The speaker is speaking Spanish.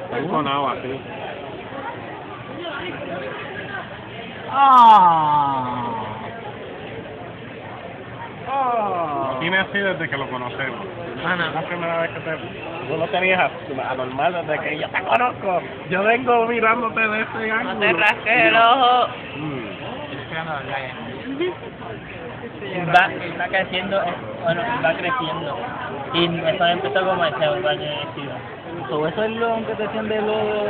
Sonaba así. Tiene así desde que lo conocemos. Ana. La primera vez que tú lo tenías anormal desde que yo te conozco. Yo vengo mirándote de ese ángulo. No te rasques el ojo. Va creciendo, bueno, va creciendo. Y eso empezó como el segundo año de ciudad. Eso es lo que te decían de los